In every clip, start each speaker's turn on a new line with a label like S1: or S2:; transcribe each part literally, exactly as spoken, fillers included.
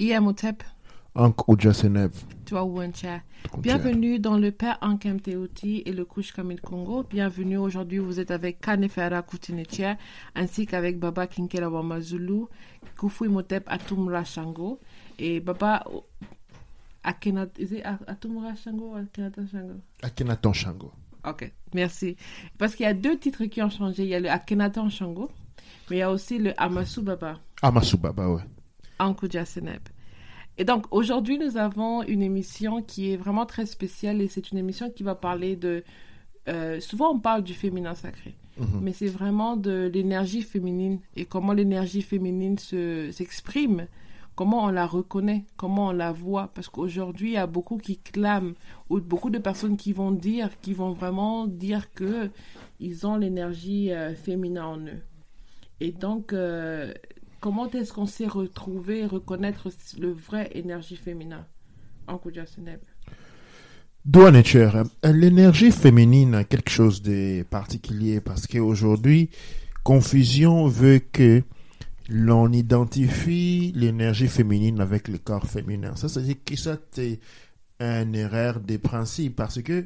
S1: Iamotep.
S2: Ankh Ojaseneb.
S1: Tuaouencha. Bienvenue dans le Père Ankem Teoti et le Kush Kamil Congo. Bienvenue. Aujourd'hui, vous êtes avec Kanefera Koutinechia ainsi qu'avek Baba Kinkela Wamazulu, Kufu Imhotep Atumra Shango. Et Baba Akenat, is it Atumra Shango ou Akhenaton Shango?
S2: Akhenaton Shango.
S1: Ok, merci. Parce qu'il y a deux titres qui ont changé. Il y a le Akhenaton Shango, mais il y a aussi le Amasu Baba.
S2: Amasu Baba, ouais.
S1: Ankh Ojaseneb. Et donc, aujourd'hui, nous avons une émission qui est vraiment très spéciale et c'est une émission qui va parler de... Euh, souvent, on parle du féminin sacré, mm-hmm. mais c'est vraiment de l'énergie féminine et comment l'énergie féminine se, s'exprime, comment on la reconnaît, comment on la voit. Parce qu'aujourd'hui, il y a beaucoup qui clament ou beaucoup de personnes qui vont dire, qui vont vraiment dire qu'ils ont l'énergie euh, féminine en eux. Et donc... Euh, Comment est-ce qu'on s'est retrouvé, reconnaître le vrai énergie féminin en Ojaseneb?
S2: Douanecher, l'énergie féminine a quelque chose de particulier parce qu'aujourd'hui, confusion veut que l'on identifie l'énergie féminine avec le corps féminin. Ça, c'est que ça, c'est une erreur de principe parce que,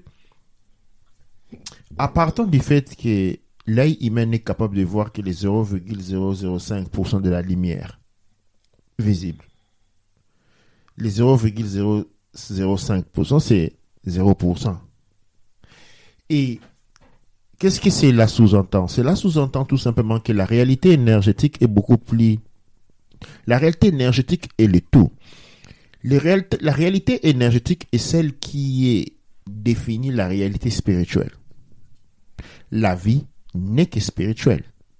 S2: à partir du fait que l'œil humain est capable de voir que les zéro virgule zéro zéro cinq pour cent de la lumière visible. Les zéro virgule zéro zéro cinq pour cent, c'est zéro pour cent. Et qu'est-ce que cela sous-entend? Cela sous-entend tout simplement que la réalité énergétique est beaucoup plus... La réalité énergétique est le tout. Les réal... La réalité énergétique est celle qui est définit la réalité spirituelle. La vie n'est que spirituel.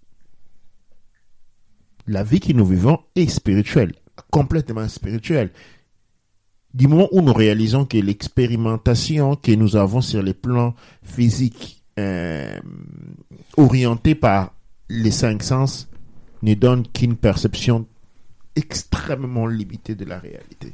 S2: La vie que nous vivons est spirituelle, complètement spirituelle. Du moment où nous réalisons que l'expérimentation que nous avons sur les plans physiques euh, orientée par les cinq sens ne donne qu'une perception extrêmement limitée de la réalité.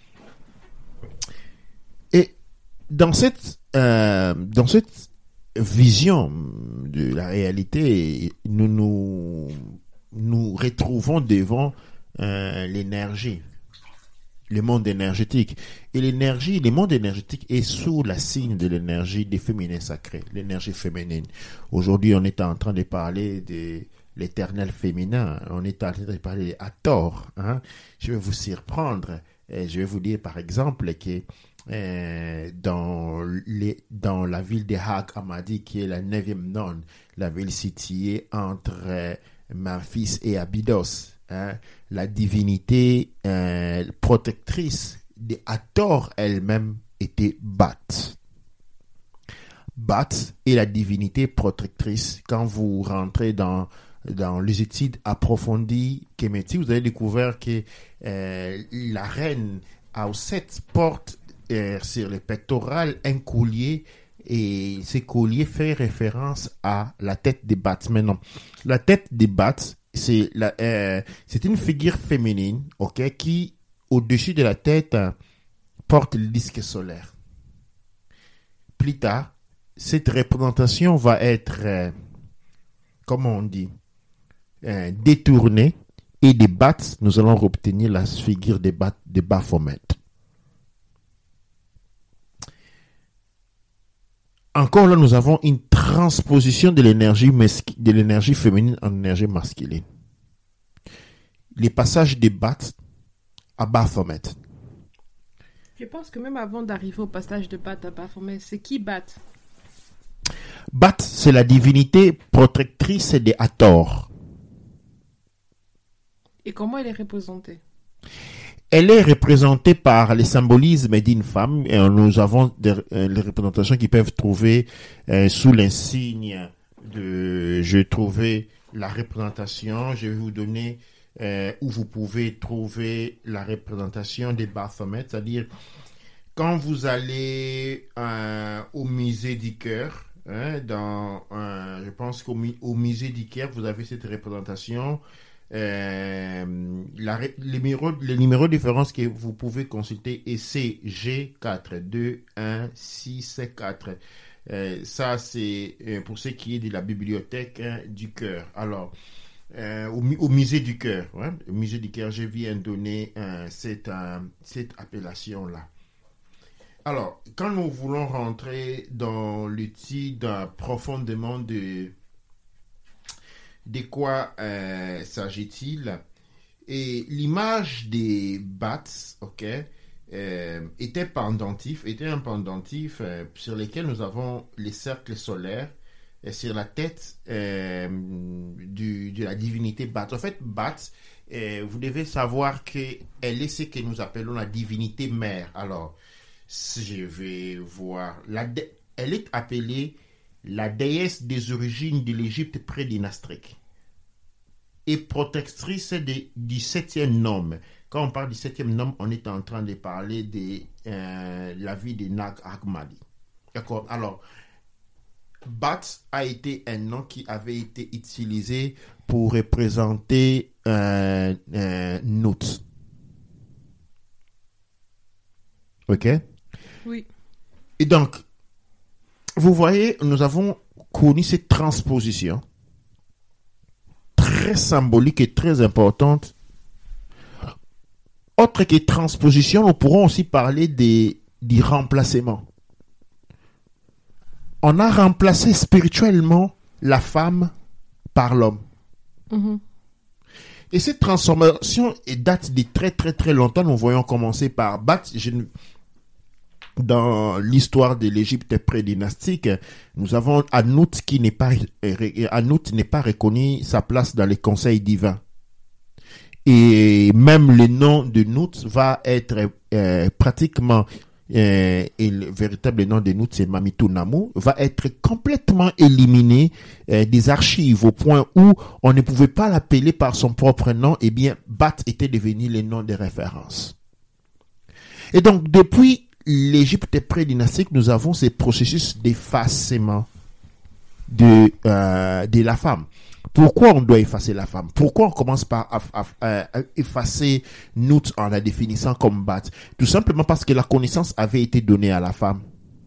S2: Et dans cette, euh, dans cette vision de la réalité, nous nous, nous retrouvons devant euh, l'énergie, le monde énergétique. Et l'énergie, le monde énergétique est sous la signe de l'énergie des féminins sacrés, l'énergie féminine. Aujourd'hui, on est en train de parler de l'éternel féminin. On est en train de parler à tort. Hein? Je vais vous surprendre. Et je vais vous dire, par exemple, que Euh, dans, les, dans la ville de Hag Hammadi, qui est la neuvième nonne, la ville située entre euh, Memphis et Abydos, hein, la divinité euh, protectrice de Hathor elle-même était Bat. Bat est la divinité protectrice. Quand vous rentrez dans dans les études approfondies Kemetis, vous avez découvert que euh, la reine Aouset porte sur le pectoral un collier et ce collier fait référence à la tête des Bats. Mais non, la tête des Bats, c'est, la, euh, c'est une figure féminine, ok, qui au-dessus de la tête euh, porte le disque solaire. Plus tard, cette représentation va être, euh, comment on dit, euh, détournée et des Bats, nous allons obtenir la figure des Bats de Baphomet. Encore là, nous avons une transposition de l'énergie, mascu- de l'énergie féminine en énergie masculine. Les passages des Bat à Baphomet.
S1: Je pense que même avant d'arriver au passage de Bat à Baphomet, c'est qui Bat?
S2: Bat, c'est la divinité protectrice de Hathor.
S1: Et comment elle est représentée?
S2: Elle est représentée par les symbolismes d'une femme. Et nous avons des euh, les représentations qui peuvent trouver euh, sous l'insigne de... Je vais trouver la représentation. Je vais vous donner euh, où vous pouvez trouver la représentation des Baphomet. C'est-à-dire, quand vous allez euh, au musée du cœur, hein, dans, euh, je pense qu'au au musée du cœur, vous avez cette représentation. Euh, la, les, numéros, les numéros de différence que vous pouvez consulter est C G quatre deux un six quatre. Euh, ça, c'est euh, pour ce qui est de la bibliothèque hein, du cœur. Alors, euh, au, au musée du cœur. Ouais, au musée du cœur, je viens donner euh, cette, euh, cette appellation-là. Alors, quand nous voulons rentrer dans l'outil profondément de, de quoi euh, s'agit-il, et l'image des bats, ok, euh, était pendentif, était un pendentif euh, sur lequel nous avons les cercles solaires et sur la tête euh, du, de la divinité Bat. En fait, Bat, euh, vous devez savoir qu'elle est ce que nous appelons la divinité mère. Alors, si je vais voir, la dé- elle est appelée la déesse des origines de l'Égypte prédynastique et protectrice de, du septième nom. Quand on parle du septième nom, on est en train de parler de euh, la vie de Nag Hammadi. D'accord. Alors, Bat a été un nom qui avait été utilisé pour représenter euh, euh, Nut. Ok?
S1: Oui.
S2: Et donc, vous voyez, nous avons connu cette transposition très symbolique et très importante. Autre que transposition, nous pourrons aussi parler des, du remplacement. On a remplacé spirituellement la femme par l'homme. Mm-hmm. Et cette transformation date de très très très longtemps. Nous voyons commencer par Bat. Je, dans l'histoire de l'Égypte prédynastique, nous avons Anout qui n'est pas Anout n'est pas reconnu sa place dans les conseils divins. Et même le nom de Nout va être euh, pratiquement euh, et le véritable nom de Nout, c'est Mamitou Namou, va être complètement éliminé euh, des archives au point où on ne pouvait pas l'appeler par son propre nom. Eh bien, Bat était devenu le nom de référence. Et donc, depuis l'Égypte prédynastique, nous avons ces processus d'effacement de, euh, de la femme. Pourquoi on doit effacer la femme? Pourquoi on commence par aff, aff, euh, effacer Nout en la définissant comme Bat? Tout simplement parce que la connaissance avait été donnée à la femme.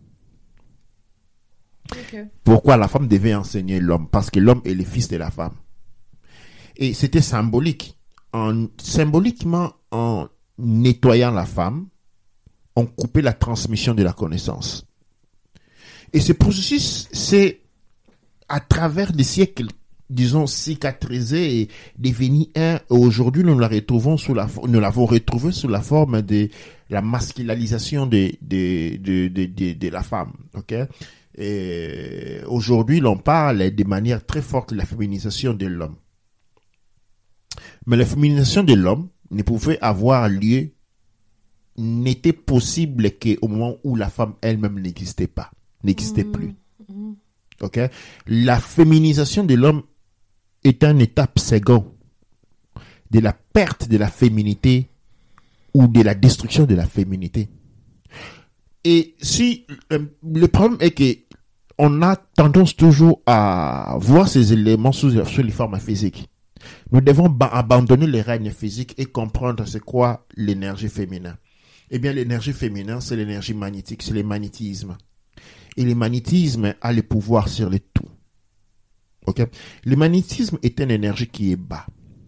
S2: Okay. Pourquoi la femme devait enseigner l'homme? Parce que l'homme est le fils de la femme. Et c'était symbolique. En, symboliquement, en nettoyant la femme, on coupait la transmission de la connaissance. Et ce processus, c'est à travers des siècles, disons, cicatrisé et devenu un. Aujourd'hui, nous la retrouvons sous la, nous l'avons retrouvé sous la forme de la masculinisation de, de, de, de, de, de la femme. Ok? Et aujourd'hui, l'on parle de manière très forte de la féminisation de l'homme. Mais la féminisation de l'homme ne pouvait avoir lieu, n'était possible qu'au moment où la femme elle-même n'existait pas, n'existait mmh. plus. Mmh. Ok? La féminisation de l'homme est une étape seconde de la perte de la féminité ou de la destruction de la féminité. Et si euh, le problème est que on a tendance toujours à voir ces éléments sous, sous les formes physiques. Nous devons ba- abandonner les règnes physiques et comprendre c'est quoi l'énergie féminine. Eh bien, l'énergie féminine, c'est l'énergie magnétique, c'est le magnétisme. Et le magnétisme a le pouvoir sur le tout. Ok? Le magnétisme est une énergie qui est bas.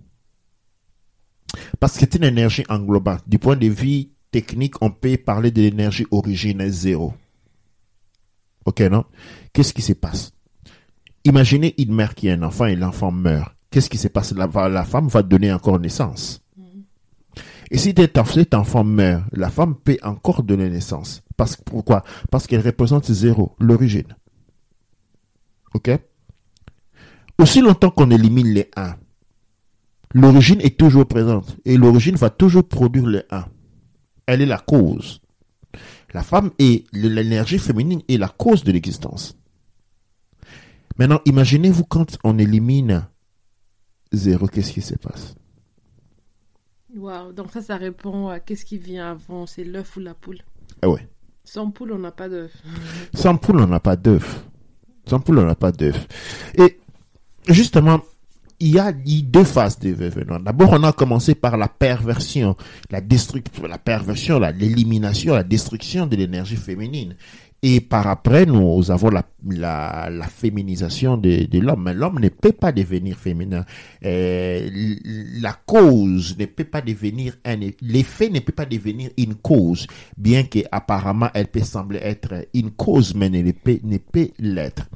S2: Parce que c'est une énergie englobante. Du point de vue technique, on peut parler de l'énergie origine zéro. Ok, non? Qu'est-ce qui se passe? Imaginez une mère qui a un enfant et l'enfant meurt. Qu'est-ce qui se passe? La, la femme va donner encore naissance. Et si cet enfant meurt, la femme peut encore donner naissance. Parce, pourquoi? Parce qu'elle représente zéro, l'origine. Ok? Aussi longtemps qu'on élimine les un, l'origine est toujours présente. Et l'origine va toujours produire le un. Elle est la cause. La femme est, l'énergie féminine est la cause de l'existence. Maintenant, imaginez-vous quand on élimine zéro, qu'est-ce qui se passe?
S1: Wow, donc ça, ça répond à qu'est-ce qui vient avant, c'est l'œuf ou la poule?
S2: Ah ouais.
S1: Sans poule, on n'a pas d'œuf.
S2: Sans poule, on n'a pas d'œuf. Sans poule, on n'a pas d'œuf. Et justement, il y a deux phases d'événements. D'abord, on a commencé par la perversion, la destruction, la perversion, la, l'élimination, la destruction de l'énergie féminine. Et par après, nous avons la, la, la féminisation de, de l'homme. Mais l'homme ne peut pas devenir féminin. Euh, la cause ne peut pas devenir un, l'effet ne peut pas devenir une cause, bien qu'apparemment elle peut sembler être une cause, mais ne peut, ne peut l'être.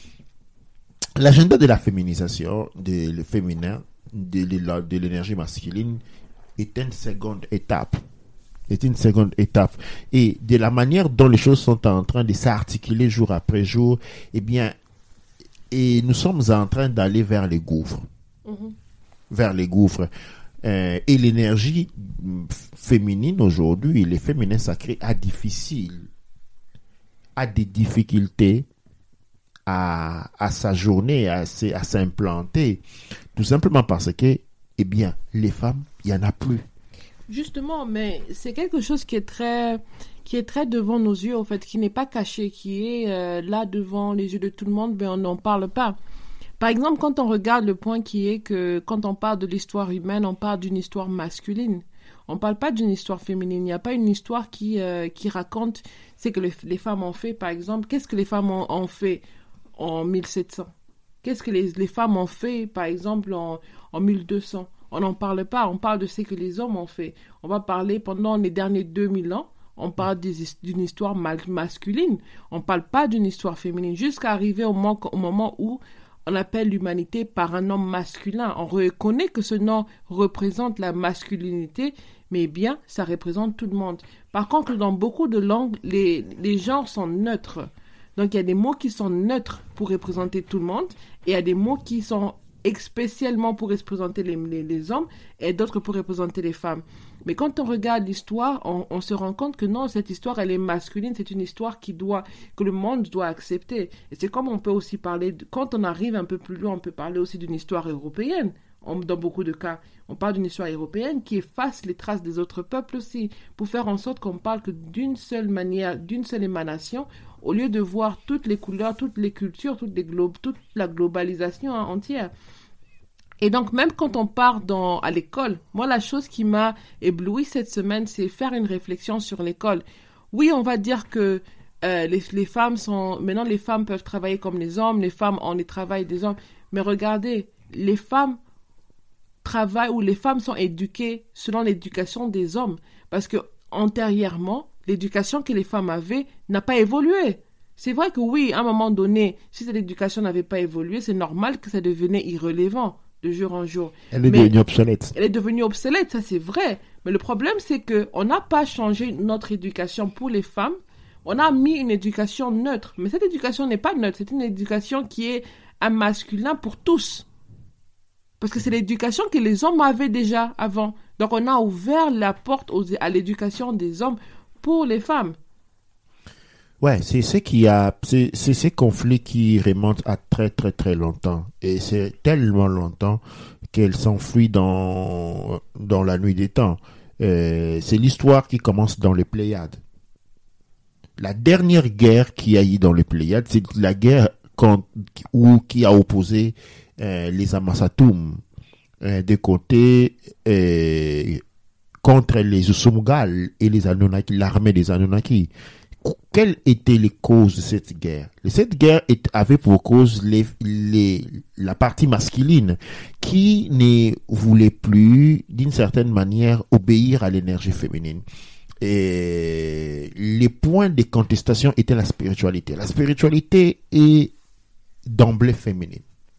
S2: L'agenda de la féminisation, de le féminin, de, de, de l'énergie masculine est une seconde étape. C'est une seconde étape. Et de la manière dont les choses sont en train de s'articuler jour après jour, eh bien, et nous sommes en train d'aller vers les gouffres. Mm-hmm. Vers les gouffres. Euh, et l'énergie féminine aujourd'hui, les féminins sacrés, a difficile, a des difficultés à, à s'ajourner, à, à s'implanter. Tout simplement parce que, eh bien, les femmes, il n'y en a plus.
S1: Justement, mais c'est quelque chose qui est très, qui est très devant nos yeux, en fait, qui n'est pas caché, qui est euh, là devant les yeux de tout le monde, mais on n'en parle pas. Par exemple, quand on regarde le point qui est que quand on parle de l'histoire humaine, on parle d'une histoire masculine. On ne parle pas d'une histoire féminine. Il n'y a pas une histoire qui, euh, qui raconte ce que les, les femmes ont fait, par exemple. Qu'est-ce que les femmes ont, ont fait en mille sept cents? Qu'est-ce que les, les femmes ont fait, par exemple, en, en mille deux cents? On n'en parle pas, on parle de ce que les hommes ont fait. On va parler pendant les derniers deux mille ans, on parle des, d'une histoire masculine. On ne parle pas d'une histoire féminine, jusqu'à arriver au moment, au moment où on appelle l'humanité par un nom masculin. On reconnaît que ce nom représente la masculinité, mais bien, ça représente tout le monde. Par contre, dans beaucoup de langues, les, les genres sont neutres. Donc, il y a des mots qui sont neutres pour représenter tout le monde, et il y a des mots qui sont spécialement pour représenter les, les, les hommes et d'autres pour représenter les femmes. Mais quand on regarde l'histoire, on, on se rend compte que non, cette histoire, elle est masculine, c'est une histoire qui doit, que le monde doit accepter. Et c'est comme on peut aussi parler, de, quand on arrive un peu plus loin, on peut parler aussi d'une histoire européenne. On, dans beaucoup de cas, on parle d'une histoire européenne qui efface les traces des autres peuples aussi, pour faire en sorte qu'on parle que d'une seule manière, d'une seule émanation, au lieu de voir toutes les couleurs, toutes les cultures, toutes les glo- toute la globalisation hein, entière. Et donc, même quand on part dans, à l'école, moi, la chose qui m'a ébloui cette semaine, c'est faire une réflexion sur l'école. Oui, on va dire que euh, les, les femmes sont... Maintenant, les femmes peuvent travailler comme les hommes, les femmes ont les travails des hommes. Mais regardez, les femmes travaillent ou les femmes sont éduquées selon l'éducation des hommes. Parce que antérieurement, l'éducation que les femmes avaient n'a pas évolué. C'est vrai que oui, à un moment donné, si cette éducation n'avait pas évolué, c'est normal que ça devenait irrelevant de jour en jour.
S2: Elle est
S1: Mais
S2: devenue obsolète.
S1: Elle est devenue obsolète, ça c'est vrai. Mais le problème, c'est qu'on n'a pas changé notre éducation pour les femmes. On a mis une éducation neutre. Mais cette éducation n'est pas neutre. C'est une éducation qui est un masculin pour tous. Parce que c'est l'éducation que les hommes avaient déjà avant. Donc on a ouvert la porte aux, à l'éducation des hommes pour les femmes.
S2: Ouais, c'est ce qui a, c'est, c'est ces conflits qui remontent à très très très longtemps. Et c'est tellement longtemps qu'elles s'enfuient dans, dans la nuit des temps. Euh, c'est l'histoire qui commence dans les Pléiades. La dernière guerre qu'il y a eu dans les Pléiades, c'est la guerre quand, où, qui a opposé euh, les Amasatum euh, des côtés euh, contre les Usumgal et les Anunnaki, l'armée des Anunnaki. Quelles étaient les causes de cette guerre? Cette guerre avait pour cause les, les, la partie masculine qui ne voulait plus, d'une certaine manière, obéir à l'énergie féminine. Et les points de contestation étaient la spiritualité. La spiritualité est d'emblée féminine.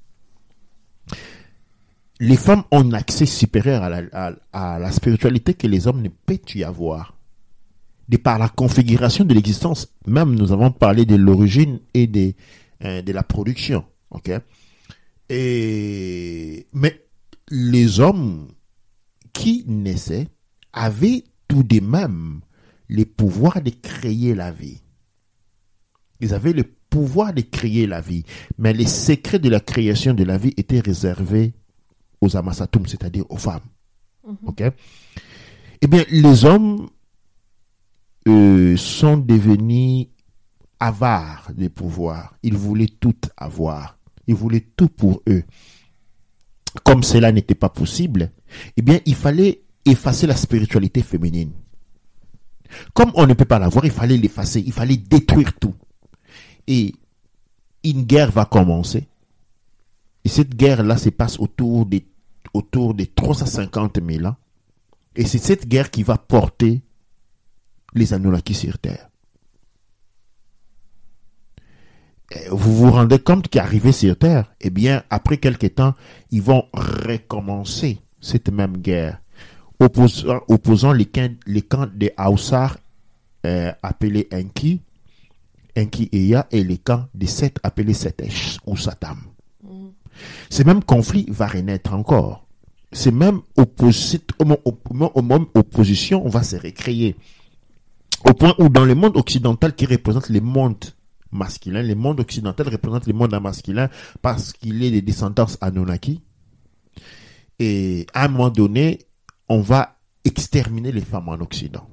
S2: Les femmes ont un accès supérieur à la, à, à la spiritualité que les hommes ne peuvent y avoir. De par la configuration de l'existence, même nous avons parlé de l'origine et de, euh, de la production. Ok. Et, mais les hommes qui naissaient avaient tout de même le pouvoir de créer la vie. Ils avaient le pouvoir de créer la vie. Mais les secrets de la création de la vie étaient réservés aux Amasatum, c'est-à-dire aux femmes. Mm-hmm. Ok. Eh bien, les hommes Euh, sont devenus avares de pouvoir. Ils voulaient tout avoir. Ils voulaient tout pour eux. Comme cela n'était pas possible, eh bien, il fallait effacer la spiritualité féminine. Comme on ne peut pas l'avoir, il fallait l'effacer, il fallait détruire tout. Et une guerre va commencer. Et cette guerre-là se passe autour des, autour des trois cent cinquante mille ans. Et c'est cette guerre qui va porter les Anunnaki sur Terre. Et vous vous rendez compte qu'arrivés sur Terre, eh bien, après quelque temps, ils vont recommencer cette même guerre, opposant, opposant les, camps, les camps des Haussars euh, appelés Enki, Enki Eya, et les camps des Seth appelés Setesh ou Satam. Mm. Ce même conflit va renaître encore. Ces mêmes opposi- au, au, au même opposition va se recréer. Au point où dans le monde occidental qui représente les mondes masculins, le monde occidental représente le monde masculin parce qu'il est des descendances Anunnaki. Et à un moment donné, on va exterminer les femmes en Occident.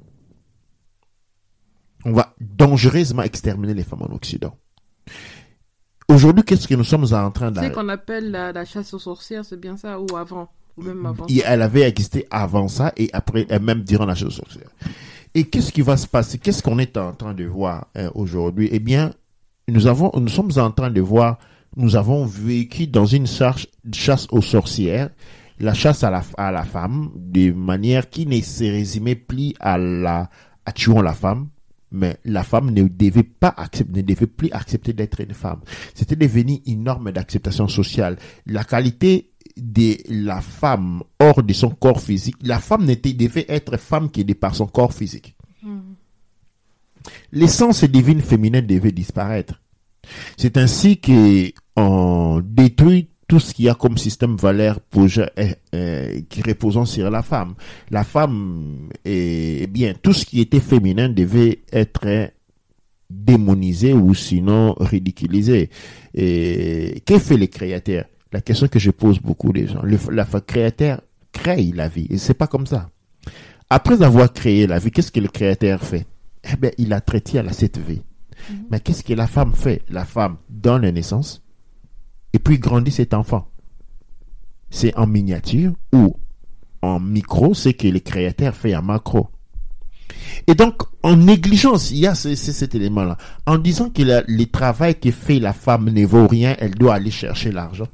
S2: On va dangereusement exterminer les femmes en Occident. Aujourd'hui, qu'est-ce que nous sommes en train de...
S1: C'est ce qu'on appelle la, la chasse aux sorcières, c'est bien ça, ou avant, ou même avant.
S2: Et elle avait existé avant ça et après, et même durant la chasse aux sorcières. Et qu'est-ce qui va se passer? Qu'est-ce qu'on est en train de voir hein, aujourd'hui? Eh bien, nous avons, nous sommes en train de voir, nous avons vécu dans une chasse, chasse aux sorcières, la chasse à la, à la femme, de manière qui ne se résumait plus à la, à tuant la femme, mais la femme ne devait pas accepter, ne devait plus accepter d'être une femme. C'était devenu une norme d'acceptation sociale. La qualité de la femme hors de son corps physique, la femme n'était, devait être femme que de par son corps physique. Mmh. L'essence divine féminine devait disparaître. C'est ainsi qu'on détruit tout ce qu'il y a comme système valeur qui reposant sur la femme. La femme, eh bien, tout ce qui était féminin devait être démonisé ou sinon ridiculisé. Et que fait le créateur? La question que je pose beaucoup des gens. Le la, créateur crée la vie. Et c'est pas comme ça. Après avoir créé la vie, qu'est-ce que le créateur fait? Eh bien, il a traité à la cette vie. Mm-hmm. Mais qu'est-ce que la femme fait? La femme donne la naissance et puis grandit cet enfant. C'est en miniature ou en micro, c'est que le créateur fait en macro. Et donc, en négligence, il y a ce, ce, cet élément-là. En disant que la, le travail que fait la femme ne vaut rien, elle doit aller chercher l'argent.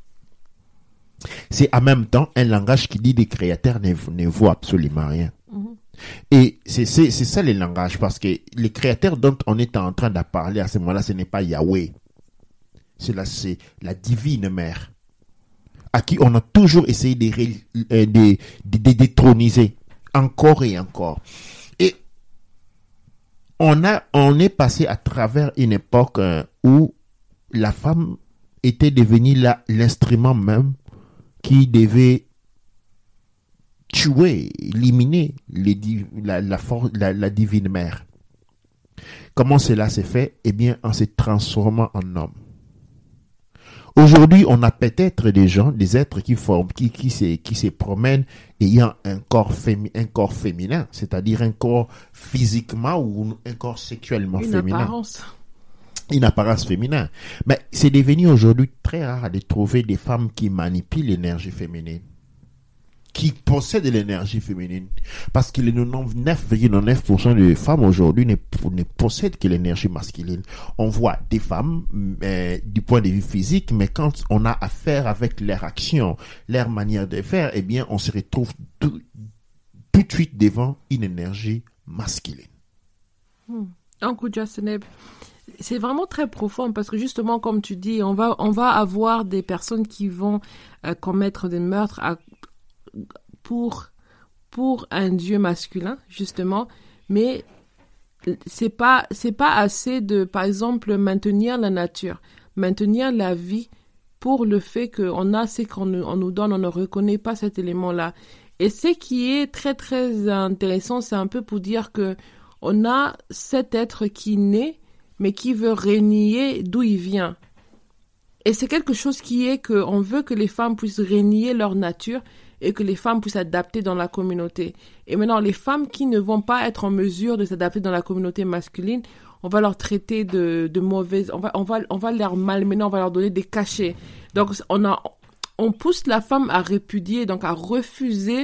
S2: C'est en même temps un langage qui dit que le créateur ne, ne vaut absolument rien. Mm-hmm. Et c'est, c'est, c'est ça le langage, parce que le créateur dont on est en train de parler à ce moment-là, ce n'est pas Yahweh. C'est la, c'est la divine mère, à qui on a toujours essayé de, de, de, de détroniser, encore et encore. Et on, a, on est passé à travers une époque euh, où la femme était devenue la, l'instrument même qui devait tuer, éliminer les, la, la, la, la divine mère. Comment cela s'est fait? Eh bien, en se transformant en homme. Aujourd'hui, on a peut-être des gens, des êtres qui forment, qui, qui, se, qui se promènent ayant un corps, fémi, un corps féminin, c'est-à-dire un corps physiquement ou un corps sexuellement
S1: Une
S2: féminin.
S1: Apparence.
S2: Une apparence féminin. Mais c'est devenu aujourd'hui très rare de trouver des femmes qui manipulent l'énergie féminine, qui possèdent l'énergie féminine. Parce que le quatre-vingt-neuf virgule neuf pour cent des femmes aujourd'hui ne, ne possèdent que l'énergie masculine. On voit des femmes euh, du point de vue physique, mais quand on a affaire avec leur action, leur manière de faire, eh bien, on se retrouve tout, tout de suite devant une énergie masculine.
S1: Hmm. Uncle Jaseneb, c'est vraiment très profond parce que justement, comme tu dis, on va, on va avoir des personnes qui vont euh, commettre des meurtres à pour pour un dieu masculin justement, mais c'est pas c'est pas assez de, par exemple, maintenir la nature, maintenir la vie pour le fait qu'on a ce qu'on on nous donne, on ne reconnaît pas cet élément-là. Et ce qui est très très intéressant, c'est un peu pour dire que on a cet être qui naît mais qui veut renier d'où il vient. Et c'est quelque chose qui est qu'on veut que les femmes puissent renier leur nature et que les femmes puissent s'adapter dans la communauté. Et maintenant, les femmes qui ne vont pas être en mesure de s'adapter dans la communauté masculine, on va leur traiter de, de mauvaises, on va, on va, on va leur malmener, on va leur donner des cachets. Donc, on a, on pousse la femme à répudier, donc à refuser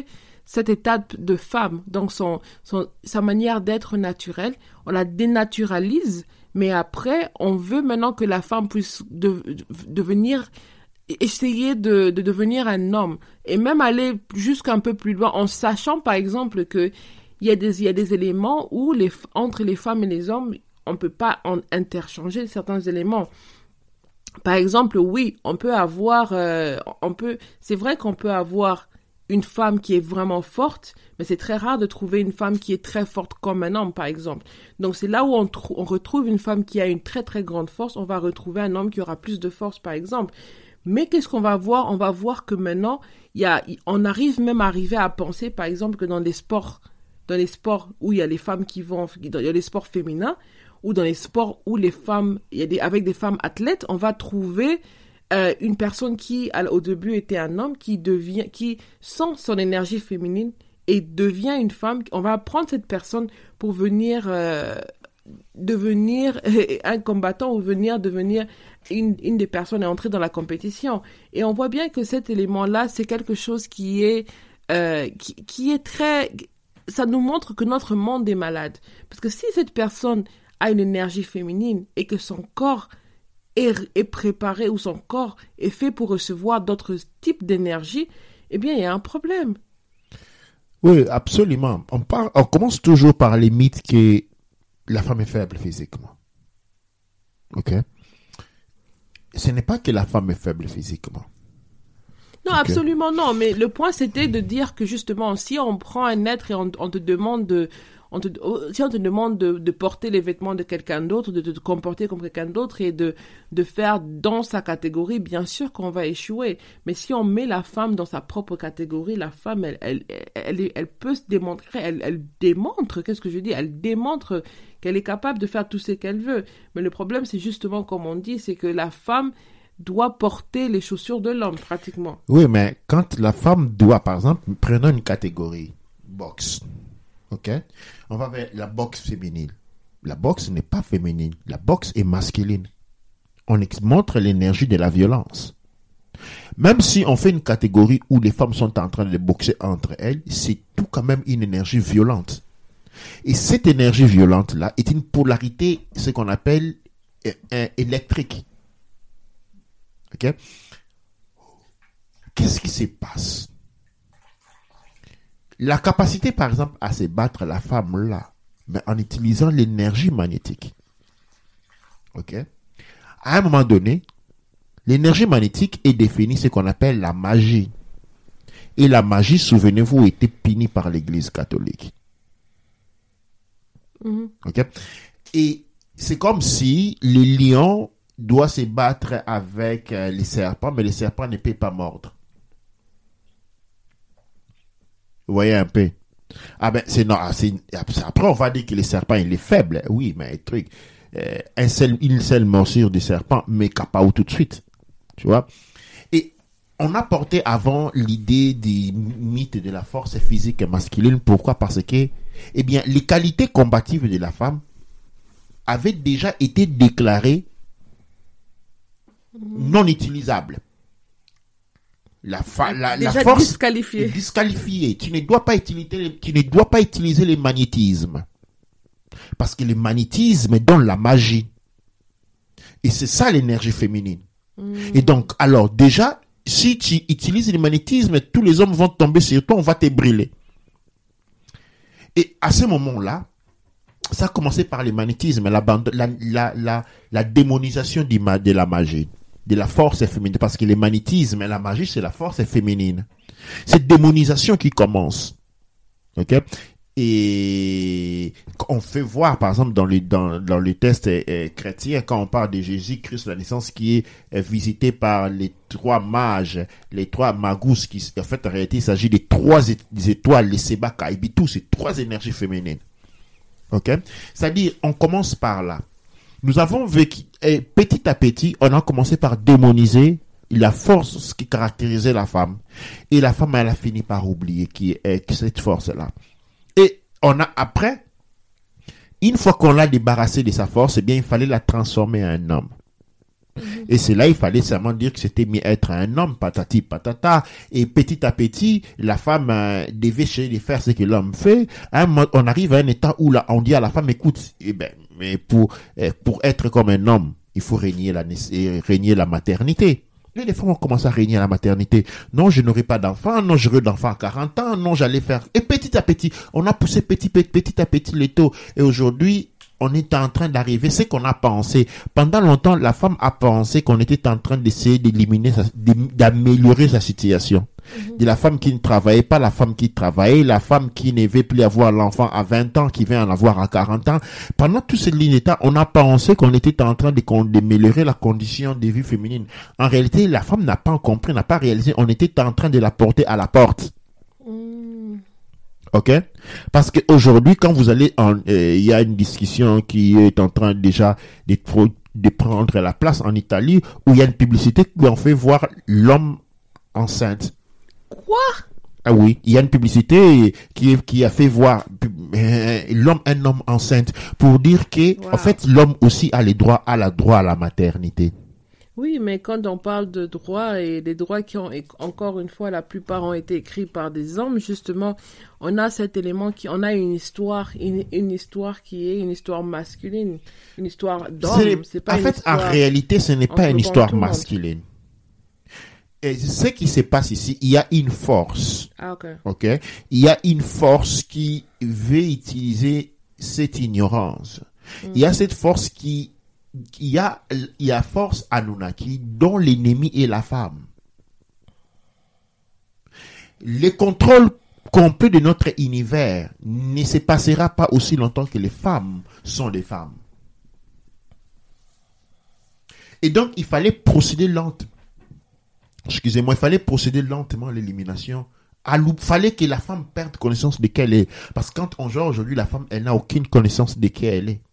S1: cet état de femme, donc son, son, sa manière d'être naturelle, on la dénaturalise, mais après, on veut maintenant que la femme puisse de, de, devenir, essayer de, de devenir un homme, et même aller jusqu'un peu plus loin, en sachant par exemple que il y a des, il y a des éléments où les, entre les femmes et les hommes, on peut pas en interchanger certains éléments. Par exemple, oui, on peut avoir, euh, on peut, c'est vrai qu'on peut avoir une femme qui est vraiment forte, mais c'est très rare de trouver une femme qui est très forte comme un homme, par exemple. Donc, c'est là où on, tr- on retrouve une femme qui a une très, très grande force. On va retrouver un homme qui aura plus de force, par exemple. Mais qu'est-ce qu'on va voir? On va voir que maintenant, il y a, on arrive même à arriver à penser, par exemple, que dans les sports, dans les sports où il y a les femmes qui vont, il y a les sports féminins, ou dans les sports où les femmes, il y a des, avec des femmes athlètes, on va trouver Euh, une personne qui, au début, était un homme, qui devient, qui sent son énergie féminine et devient une femme. On va prendre cette personne pour venir euh, devenir un combattant ou venir devenir une, une des personnes à entrer dans la compétition. Et on voit bien que cet élément-là, c'est quelque chose qui est, euh, qui, qui est très... Ça nous montre que notre monde est malade. Parce que si cette personne a une énergie féminine et que son corps est, est préparé ou son corps est fait pour recevoir d'autres types d'énergie, eh bien, il y a un problème.
S2: Oui, absolument. On, parle, on commence toujours par les mythes que la femme est faible physiquement. OK? Ce n'est pas que la femme est faible physiquement.
S1: Non, okay. Absolument non. Mais le point, c'était de dire que justement, si on prend un être et on, on te demande de... On te, si on te demande de, de porter les vêtements de quelqu'un d'autre, de, de te comporter comme quelqu'un d'autre et de, de faire dans sa catégorie, bien sûr qu'on va échouer. Mais si on met la femme dans sa propre catégorie, la femme, elle, elle, elle, elle, elle peut se démontrer, elle, elle démontre, qu'est-ce que je dis? Elle démontre qu'elle est capable de faire tout ce qu'elle veut. Mais le problème, c'est justement, comme on dit, c'est que la femme doit porter les chaussures de l'homme, pratiquement.
S2: Oui, mais quand la femme doit, par exemple, prenons une catégorie, boxe. OK? On va vers la boxe féminine. La boxe n'est pas féminine. La boxe est masculine. On montre l'énergie de la violence. Même si on fait une catégorie où les femmes sont en train de boxer entre elles, c'est tout quand même une énergie violente. Et cette énergie violente-là est une polarité, ce qu'on appelle euh, électrique. OK? Qu'est-ce qui se passe? La capacité, par exemple, à se battre la femme là, mais en utilisant l'énergie magnétique. OK? À un moment donné, l'énergie magnétique est définie ce qu'on appelle la magie. Et la magie, souvenez-vous, était punie par l'Église catholique. Mm-hmm. OK? Et c'est comme si le lion doit se battre avec euh, les serpents, mais les serpents ne peuvent pas mordre. Vous voyez un peu. Ah ben, c'est non, c'est, après on va dire que le serpent il est faible. Oui, mais un truc, euh, un seul, une seule morsure du serpent, mais K O tout de suite. Tu vois. Et on a porté avant l'idée des mythes de la force physique masculine. Pourquoi? Parce que, eh bien, les qualités combatives de la femme avaient déjà été déclarées non utilisables. La, fa- la, la force
S1: disqualifiée.
S2: est disqualifiée. Tu ne dois pas utiliser, tu ne dois pas utiliser le magnétisme. Parce que le magnétisme donne la magie. Et c'est ça l'énergie féminine. Mm. Et donc, alors déjà, si tu utilises le magnétisme, tous les hommes vont tomber sur toi, on va te brûler. Et à ce moment-là, ça a commencé par le magnétisme, la, la, la, la, la démonisation de la magie. De la force féminine, parce que le magnétisme et la magie, c'est la force féminine. Cette démonisation qui commence. OK? Et on fait voir, par exemple, dans le, dans, dans le test euh, chrétien, quand on parle de Jésus-Christ, la naissance qui est euh, visitée par les trois mages, les trois magus, qui, en fait, en réalité, il s'agit des trois étoiles, les Seba, Kaibitu, c'est trois énergies féminines. OK? C'est-à-dire, on commence par là. Nous avons vécu, et petit à petit, on a commencé par démoniser la force qui caractérisait la femme. Et la femme, elle a fini par oublier qui est cette force-là. Et on a, après, une fois qu'on l'a débarrassée de sa force, eh bien, il fallait la transformer en un homme. Mm-hmm. Et c'est là, il fallait seulement dire que c'était mieux être un homme, patati patata. Et petit à petit, la femme euh, devait chercher de faire ce que l'homme fait. À un moment, on arrive à un état où là, on dit à la femme, écoute, eh ben, mais pour, euh, pour être comme un homme, il faut régner la, régner la maternité. Et les femmes ont commencé à régner la maternité. Non, je n'aurai pas d'enfant. Non, j'aurai d'enfant à quarante ans. Non, j'allais faire... Et petit à petit, on a poussé petit, petit, petit à petit les taux. Et aujourd'hui, on est en train d'arriver. C'est qu'on a pensé. Pendant longtemps, la femme a pensé qu'on était en train d'essayer d'éliminer, sa, d'améliorer sa situation. Mm-hmm. De la femme qui ne travaillait pas, la femme qui travaillait, la femme qui ne veut plus avoir l'enfant à vingt ans, qui vient en avoir à quarante ans. Pendant toute cette ligne d'état, on a pensé qu'on était en train de, d'améliorer la condition de vie féminine. En réalité, la femme n'a pas compris, n'a pas réalisé. On était en train de la porter à la porte. Mm. Ok? Parce qu'aujourd'hui, quand vous allez en, il euh, y a une discussion qui est en train déjà de, de prendre la place en Italie, où il y a une publicité qui en fait voir l'homme enceinte.
S1: Quoi?
S2: Ah oui, il y a une publicité qui, qui a fait voir euh, l'homme, un homme enceinte, pour dire que, wow. En fait, l'homme aussi a les droits, a le droit à la maternité.
S1: Oui, mais quand on parle de droits, et des droits qui ont, encore une fois, la plupart ont été écrits par des hommes, justement, on a cet élément qui, on a une histoire, une, une histoire qui est une histoire masculine, une histoire d'homme.
S2: C'est, c'est pas en une fait, en réalité, ce n'est pas une histoire masculine. Et ce qui se passe ici, il y a une force.
S1: Ah, ok.
S2: Ok. Il y a une force qui veut utiliser cette ignorance. Mm. Il y a cette force qui, il y a, il y a force Anunnaki dont l'ennemi est la femme. Le contrôle complet de notre univers ne se passera pas aussi longtemps que les femmes sont des femmes. Et donc, il fallait procéder lentement. Excusez-moi, il fallait procéder lentement à l'élimination. Il fallait que la femme perde connaissance de qui elle est. Parce que quand on joue aujourd'hui, la femme, elle n'a aucune connaissance de qui elle est.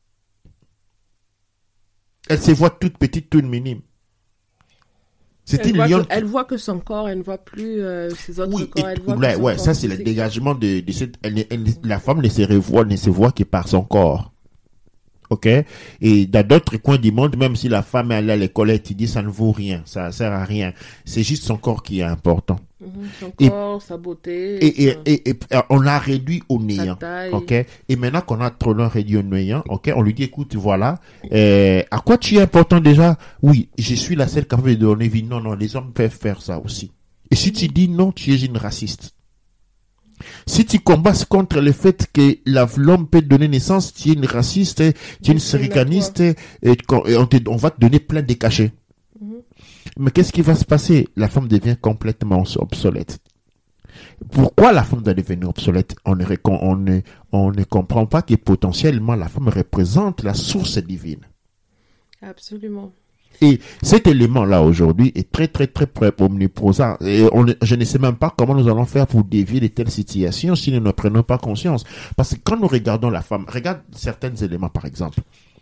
S2: Elle se voit toute petite, toute minime.
S1: C'est elle, une voit que, elle voit que son corps, elle ne voit plus euh, ses autres
S2: oui,
S1: corps. Elle voit
S2: ouais, ouais, ça c'est le dégagement de, de cette... Elle, elle, la femme ne se revoit, ne se voit que par son corps. Ok? Et dans d'autres coins du monde, même si la femme elle est à l'école, elle te dit ça ne vaut rien, ça sert à rien. C'est juste son corps qui est important.
S1: Mm-hmm, son corps, et, sa beauté.
S2: Et, et, et, et, et on l'a réduit au néant. Ok? Et maintenant qu'on a trop long réduit au néant, ok? On lui dit, écoute, voilà, euh, à quoi tu es important déjà? Oui, je suis la seule capable de donner vie. Non, non, les hommes peuvent faire ça aussi. Et si mm-hmm. tu dis non, tu es une raciste. Si tu combats contre le fait que l'homme peut donner naissance, tu es une raciste, tu es une séricaniste, et, et on, te, on va te donner plein de cachets. Mm-hmm. Mais qu'est-ce qui va se passer? La femme devient complètement obsolète. Pourquoi la femme doit devenir obsolète? On ne, on, ne, on ne comprend pas que potentiellement la femme représente la source divine.
S1: Absolument.
S2: Et cet élément-là, aujourd'hui, est très, très, très omniprésent. Et on, je ne sais même pas comment nous allons faire pour dévier de telles situations si nous ne prenons pas conscience. Parce que quand nous regardons la femme, regarde certains éléments, par exemple.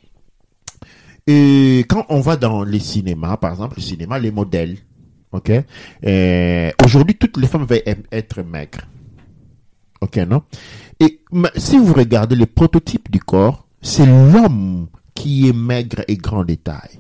S2: Et quand on va dans les cinémas, par exemple, le cinéma, les modèles, ok? Et aujourd'hui, toutes les femmes veulent être maigres. Ok, non? Et si vous regardez les prototypes du corps, c'est l'homme qui est maigre et grand de taille.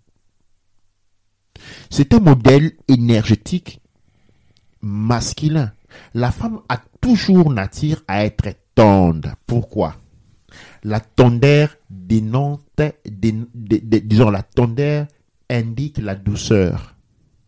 S2: C'est un modèle énergétique masculin. La femme a toujours nature à être tendre. Pourquoi? La tondeur dénote, dé, dé, dé, disons, la tondeur indique la douceur.